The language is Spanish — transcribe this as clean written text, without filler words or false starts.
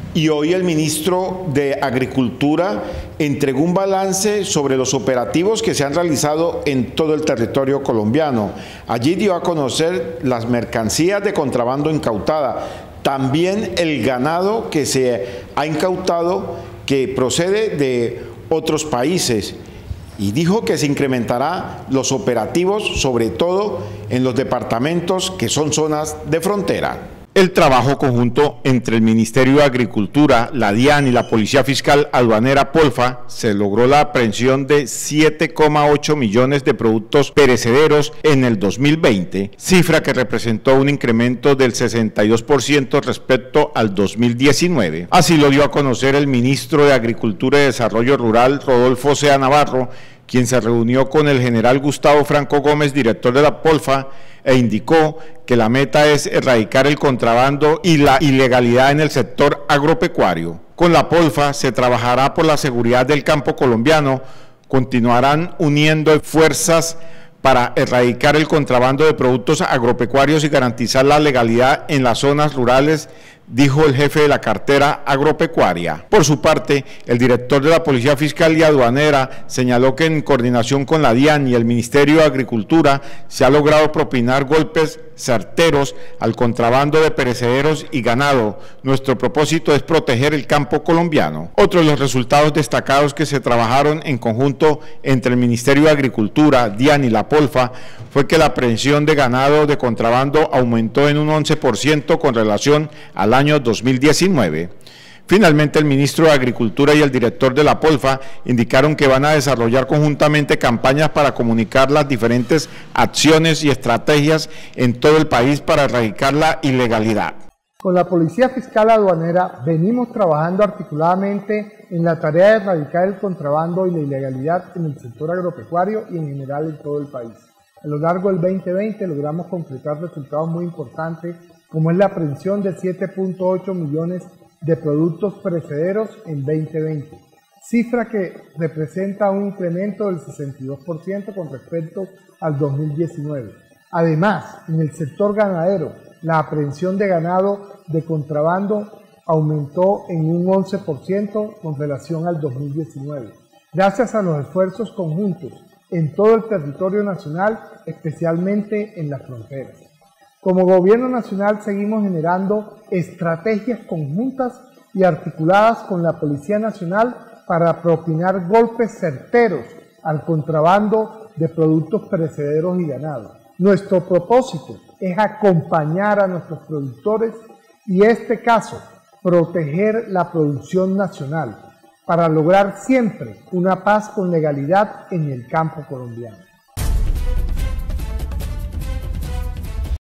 Y hoy el ministro de Agricultura entregó un balance sobre los operativos que se han realizado en todo el territorio colombiano. Allí dio a conocer las mercancías de contrabando incautada, también el ganado que se ha incautado que procede de otros países. Y dijo que se incrementará los operativos, sobre todo en los departamentos que son zonas de frontera. El trabajo conjunto entre el Ministerio de Agricultura, la DIAN y la Policía Fiscal Aduanera Polfa se logró la aprehensión de 7,8 millones de productos perecederos en el 2020, cifra que representó un incremento del 62% respecto al 2019. Así lo dio a conocer el ministro de Agricultura y Desarrollo Rural, Rodolfo Sea Navarro, quien se reunió con el general Gustavo Franco Gómez, director de la Polfa, e indicó que la meta es erradicar el contrabando y la ilegalidad en el sector agropecuario. Con la Polfa se trabajará por la seguridad del campo colombiano, continuarán uniendo fuerzas para erradicar el contrabando de productos agropecuarios y garantizar la legalidad en las zonas rurales, dijo el jefe de la cartera agropecuaria. Por su parte, el director de la Policía Fiscal y Aduanera señaló que en coordinación con la DIAN y el Ministerio de Agricultura se ha logrado propinar golpes certeros al contrabando de perecederos y ganado. Nuestro propósito es proteger el campo colombiano. Otro de los resultados destacados que se trabajaron en conjunto entre el Ministerio de Agricultura, DIAN y la Polfa fue que la aprehensión de ganado de contrabando aumentó en un 11% con relación al año 2019. Finalmente, el ministro de Agricultura y el director de la Polfa indicaron que van a desarrollar conjuntamente campañas para comunicar las diferentes acciones y estrategias en todo el país para erradicar la ilegalidad. Con la Policía Fiscal Aduanera venimos trabajando articuladamente en la tarea de erradicar el contrabando y la ilegalidad en el sector agropecuario y en general en todo el país. A lo largo del 2020 logramos concretar resultados muy importantes, como es la aprehensión de 7,8 millones de productos perecederos en 2020, cifra que representa un incremento del 62% con respecto al 2019. Además, en el sector ganadero, la aprehensión de ganado de contrabando aumentó en un 11% con relación al 2019, gracias a los esfuerzos conjuntos en todo el territorio nacional, especialmente en las fronteras. Como Gobierno Nacional seguimos generando estrategias conjuntas y articuladas con la Policía Nacional para propinar golpes certeros al contrabando de productos perecederos y ganado. Nuestro propósito es acompañar a nuestros productores y, en este caso, proteger la producción nacional para lograr siempre una paz con legalidad en el campo colombiano.